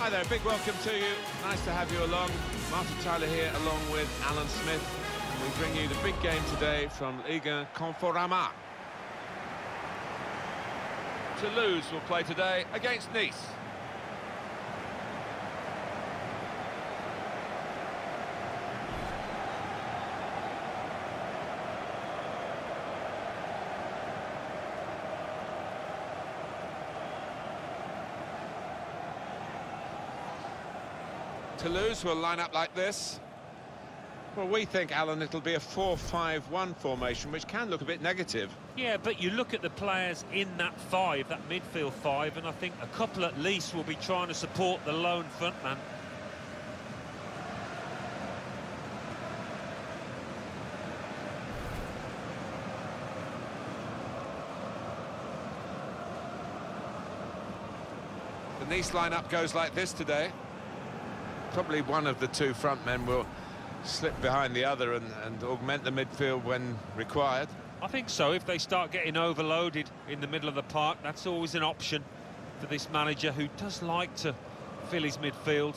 Hi there, big welcome to you. Nice to have you along. Martin Tyler here along with Alan Smith. And we bring you the big game today from Liga Conforama. Toulouse will play today against Nice. Toulouse will line up like this. Well, we think, Alan, it'll be a 4-5-1 formation, which can look a bit negative. Yeah, but you look at the players in that five, that midfield five, and I think a couple at least will be trying to support the lone frontman. The Nice lineup goes like this today. Probably one of the two front men will slip behind the other and augment the midfield when required. I think so. If they start getting overloaded in the middle of the park, that's always an option for this manager who does like to fill his midfield.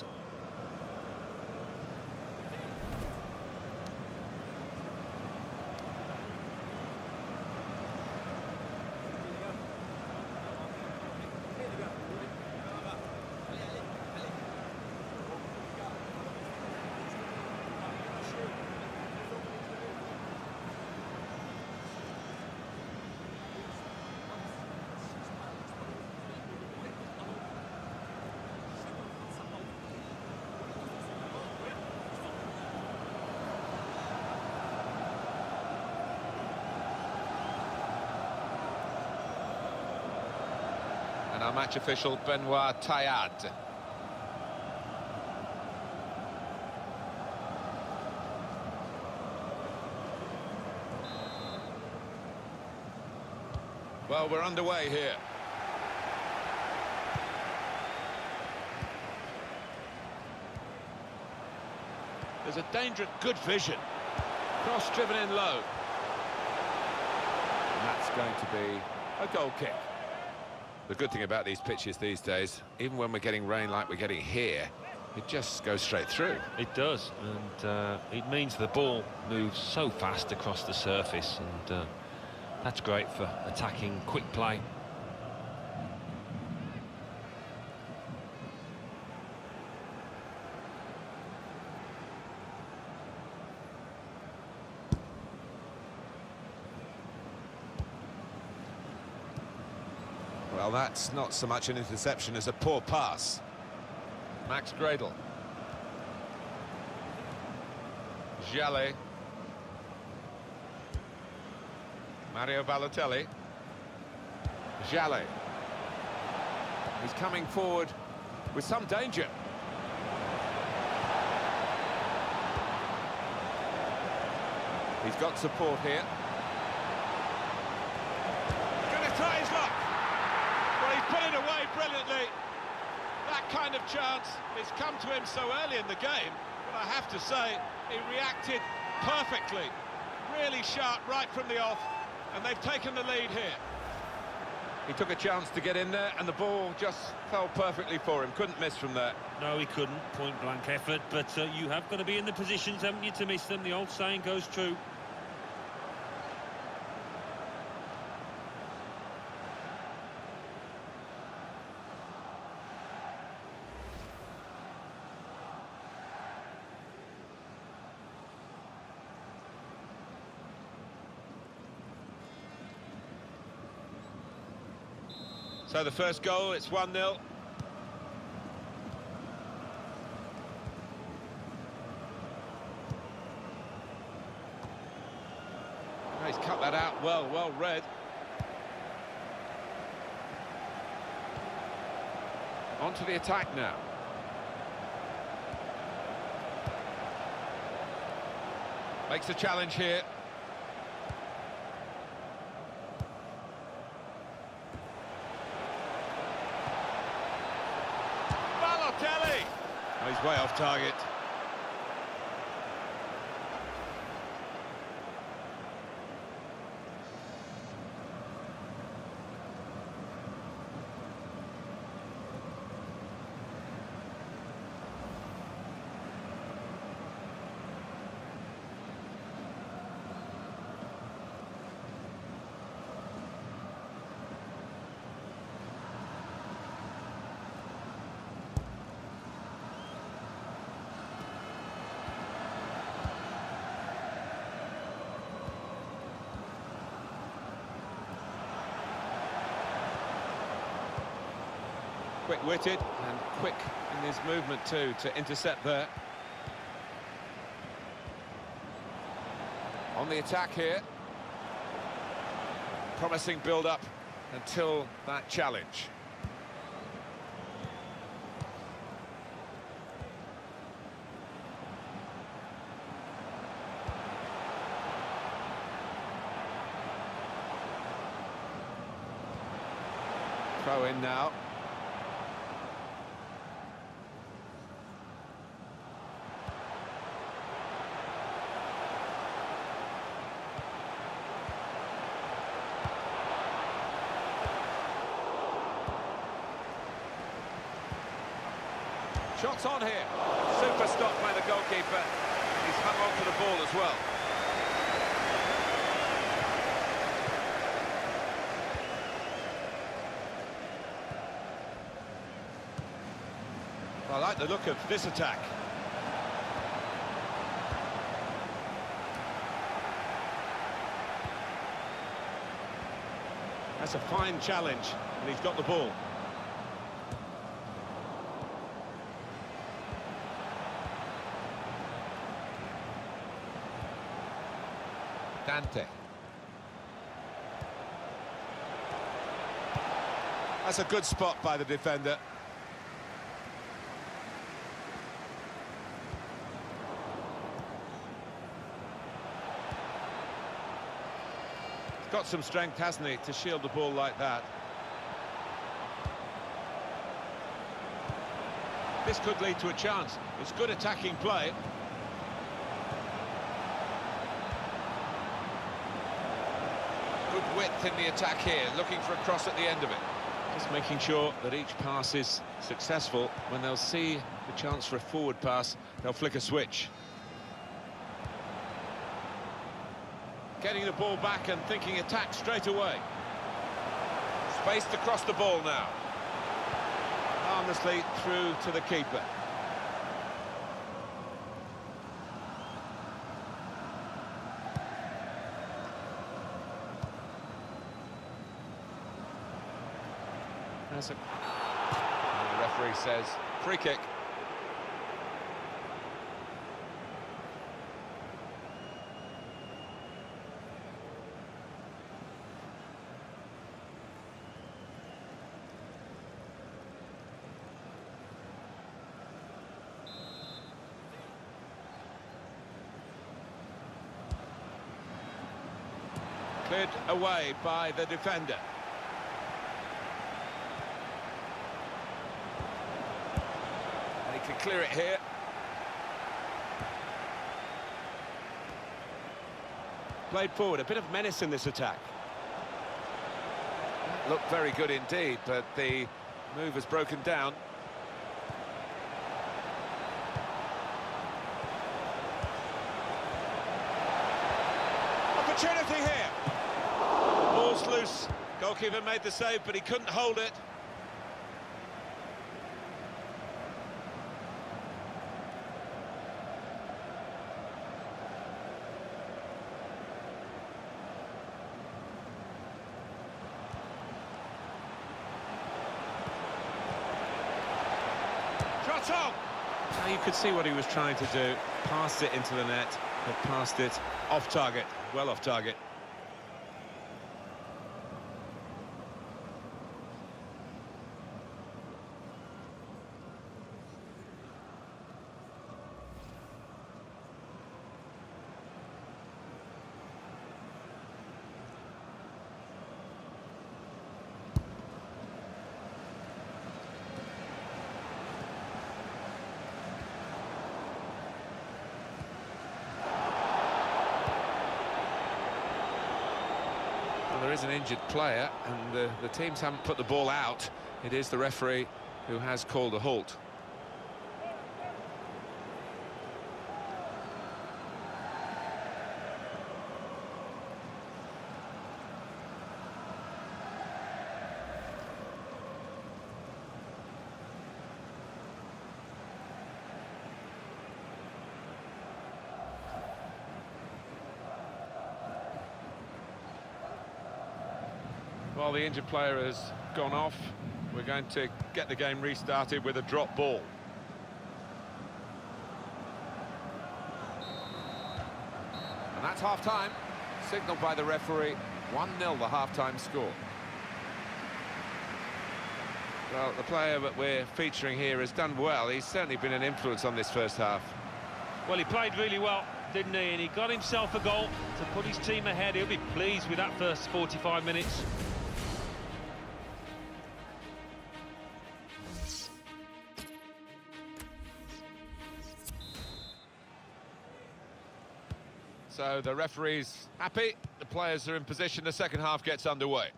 And our match official, Benoit Tayad. Well, we're underway here. There's a danger, good vision. Cross driven in low. And that's going to be a goal kick. The good thing about these pitches these days, even when we're getting rain like we're getting here, it just goes straight through. It does, and it means the ball moves so fast across the surface, and that's great for attacking quick play. Well, that's not so much an interception as a poor pass. Max Gradel. Jallet. Mario Balotelli. Jallet. He's coming forward with some danger. He's got support here. Gonna try his luck. Well, he's put it away brilliantly. That kind of chance has come to him so early in the game, but I have to say, he reacted perfectly. Really sharp right from the off, and they've taken the lead here. He took a chance to get in there, and the ball just fell perfectly for him. Couldn't miss from there. No, he couldn't. Point-blank effort, but you have got to be in the positions, haven't you, to miss them? The old saying goes true. So the first goal, it's 1-0. He's cut that out well read. On to the attack now. Makes a challenge here. Balotelli! Oh, he's way off target. Quick-witted and quick in his movement too to intercept there. On the attack here. Promising build-up until that challenge. Throw in now. Shots on here. Super stop by the goalkeeper. He's hung on to the ball as well. I like the look of this attack. That's a fine challenge, and he's got the ball. Dante. That's a good spot by the defender. He's got some strength, hasn't he, to shield the ball like that. This could lead to a chance. It's good attacking play. Good width in the attack here, looking for a cross at the end of it. Just making sure that each pass is successful. When they'll see the chance for a forward pass, they'll flick a switch. Getting the ball back and thinking attack straight away. Space to cross the ball now. Harmlessly through to the keeper. And the referee says free kick. Cleared away by the defender. And he can clear it here. Played forward, a bit of menace in this attack. Looked very good indeed, but the move has broken down. Opportunity here. Ball's loose. Goalkeeper made the save, but he couldn't hold it. Shot on! Now you could see what he was trying to do. Passed it into the net, but passed it off target. Well off target. There is an injured player, and the teams haven't put the ball out. It is the referee who has called a halt. Well, the injured player has gone off. We're going to get the game restarted with a drop ball. And that's half-time, signalled by the referee, 1-0 the half-time score. Well, the player that we're featuring here has done well. He's certainly been an influence on this first half. Well, he played really well, didn't he? And he got himself a goal to put his team ahead. He'll be pleased with that first 45 minutes. So the referee's happy, the players are in position, the second half gets underway.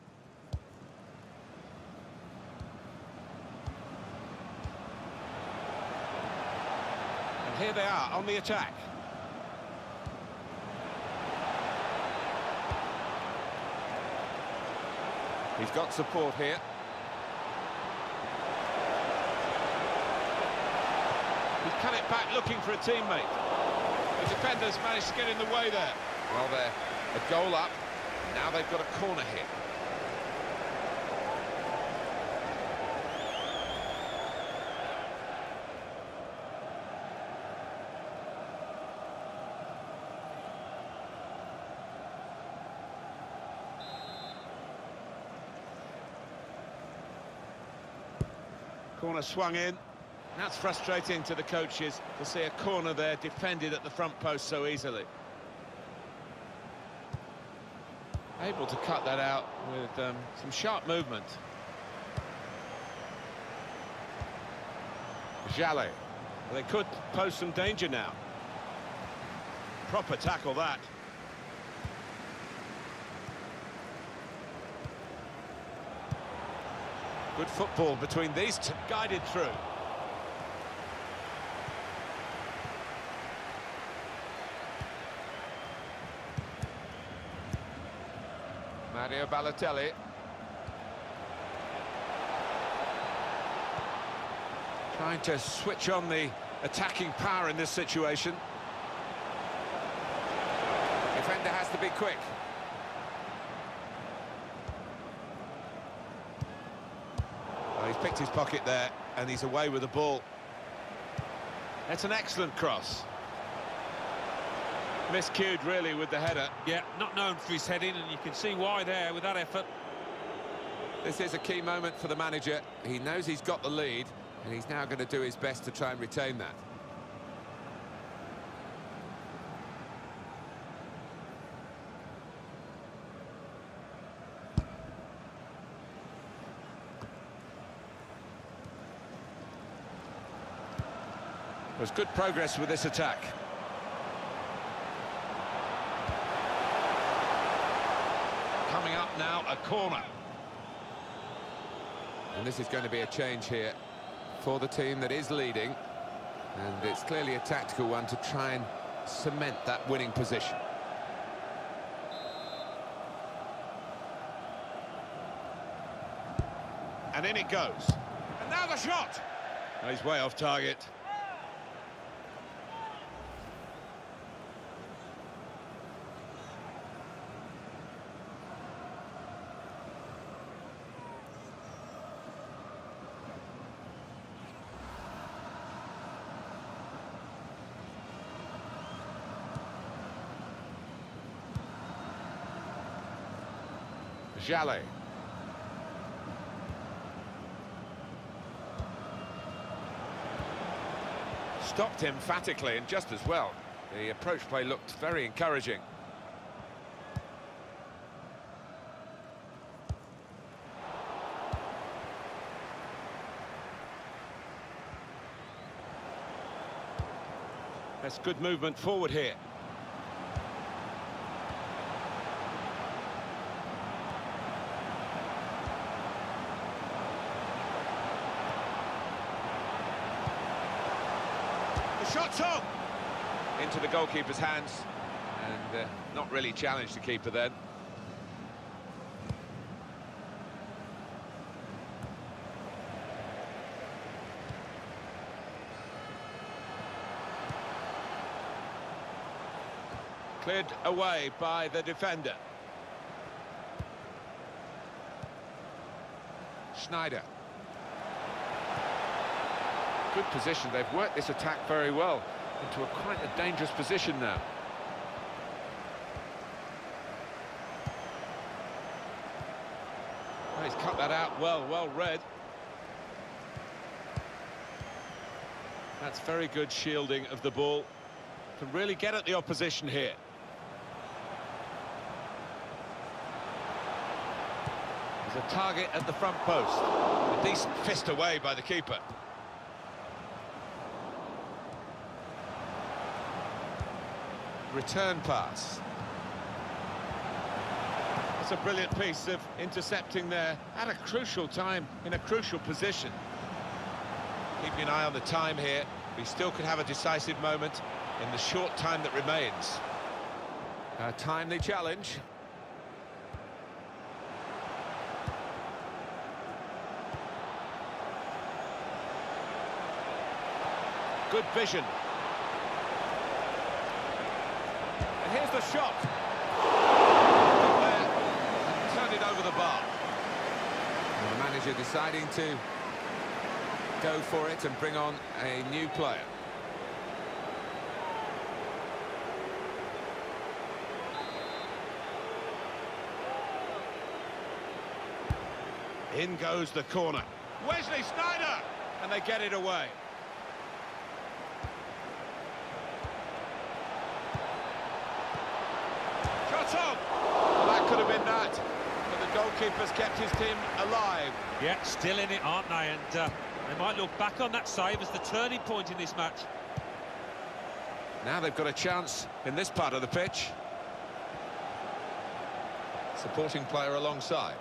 And here they are on the attack. He's got support here. He's cut it back looking for a teammate. The defenders managed to get in the way there. Well, they're a goal up. Now they've got a corner here. Corner swung in. That's frustrating to the coaches to see a corner there defended at the front post so easily. Able to cut that out with some sharp movement. Jallet. They could pose some danger now. Proper tackle that. Good football between these two. Guided through. Mario Balotelli. Trying to switch on the attacking power in this situation. Defender has to be quick. Well, he's picked his pocket there, and he's away with the ball. That's an excellent cross. Miscued, really, with the header. Yeah, not known for his heading, and you can see why there with that effort. This is a key moment for the manager. He knows he's got the lead, and he's now going to do his best to try and retain that. There's good progress with this attack. Coming up now, a corner. And this is going to be a change here for the team that is leading. And it's clearly a tactical one to try and cement that winning position. And in it goes. And now the shot! Oh, he's way off target. Jallet. Stopped emphatically and just as well. The approach play looked very encouraging. That's good movement forward here. Shot's on! Into the goalkeeper's hands, and not really challenged the keeper then. Cleared away by the defender. Schneider. good position. They've worked this attack very well into quite a dangerous position now. Oh, he's cut that out well read. That's very good shielding of the ball. Can really get at the opposition here. There's a target at the front post. A decent fist away by the keeper. Return pass. That's a brilliant piece of intercepting there at a crucial time in a crucial position. Keeping an eye on the time here. We still could have a decisive moment in the short time that remains. A timely challenge. Good vision. And here's the shot. And turn it over the bar. And the manager deciding to go for it and bring on a new player. In goes the corner. Wesley Sneijder! And they get it away. Shot on! Well, that could have been that. But the goalkeeper's kept his team alive. Yeah, still in it, aren't they? And they might look back on that save as the turning point in this match. Now they've got a chance in this part of the pitch. Supporting player alongside.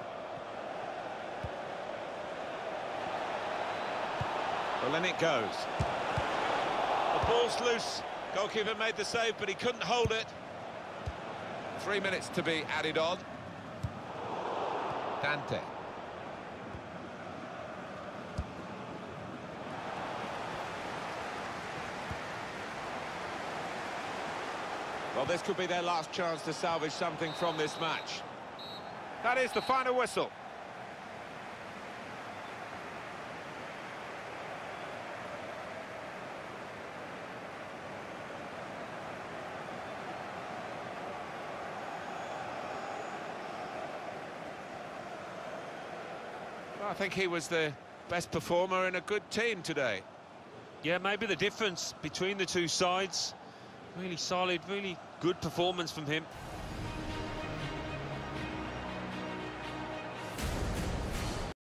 Well, in it goes. The ball's loose. Goalkeeper made the save, but he couldn't hold it. 3 minutes to be added on. Dante. Well, this could be their last chance to salvage something from this match. That is the final whistle. Well, I think he was the best performer in a good team today. Yeah, maybe the difference between the two sides. Really solid, really good performance from him.